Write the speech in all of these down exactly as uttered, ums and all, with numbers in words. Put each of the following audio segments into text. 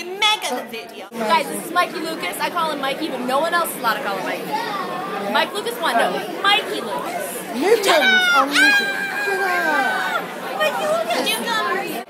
the mega the video. Guys, this is Mikey Lucas. I call him Mikey, but no one else is allowed to call him Mikey. Yeah. Mike Lucas one, no, Mikey Lucas. nukemz on YouTube. Mikey Lucas. nukemz.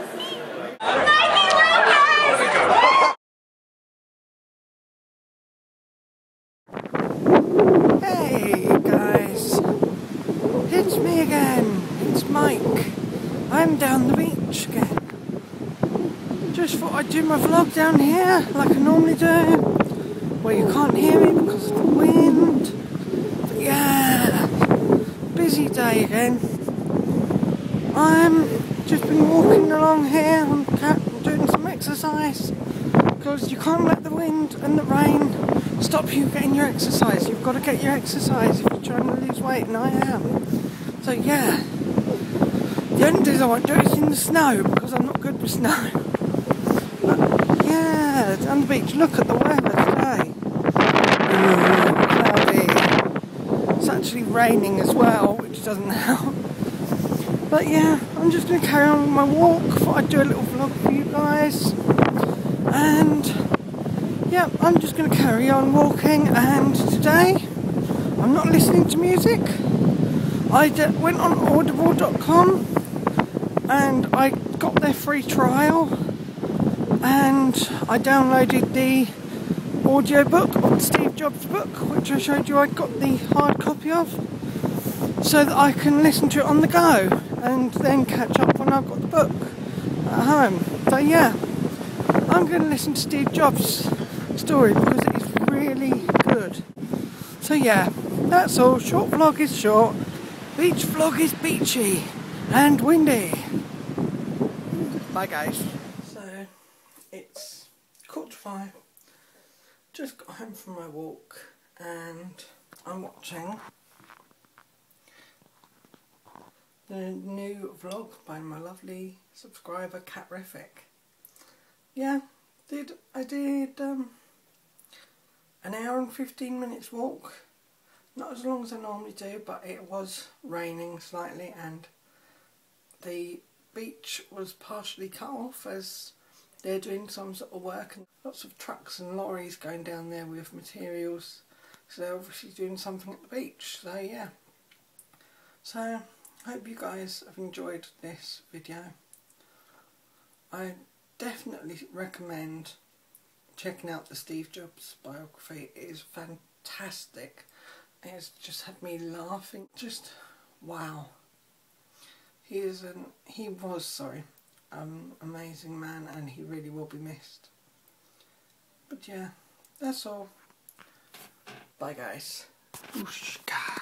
Hey guys, it's me again. It's Mike. I'm down the beach again. Just thought I'd do my vlog down here like I normally do, where you can't hear me because of the wind. But yeah, busy day again. I'm just been walking along here and doing some exercise because you can't let the wind and the rain stop you getting your exercise. You've got to get your exercise if you're trying to lose weight, and I am. So yeah, the only days I won't do it is in the snow because I'm not good with snow. Yeah, it's on the beach. Look at the weather today. Ooh, cloudy. It's actually raining as well, which doesn't help. But yeah, I'm just going to carry on with my walk. Thought I'd do a little vlog for you guys. And yeah, I'm just going to carry on walking. And today, I'm not listening to music. I went on audible dot com and I got their free trial. And I downloaded the audio book of the Steve Jobs book, which I showed you I got the hard copy of, so that I can listen to it on the go and then catch up when I've got the book at home. So yeah, I'm going to listen to Steve Jobs' story because it is really good. So yeah, that's all. Short vlog is short, beach vlog is beachy and windy. Bye guys. It's quarter to five, just got home from my walk and I'm watching the new vlog by my lovely subscriber Catrific. Yeah, did I did um, an hour and fifteen minutes walk, not as long as I normally do, but it was raining slightly and the beach was partially cut off as they're doing some sort of work, and lots of trucks and lorries going down there with materials, so they're obviously doing something at the beach. So yeah, so I hope you guys have enjoyed this video. I definitely recommend checking out the Steve Jobs biography. It is fantastic. It's just had me laughing. Just wow. He is an he was sorry. Um, amazing man, and he really will be missed. But yeah, that's all. Bye guys. Ooshka.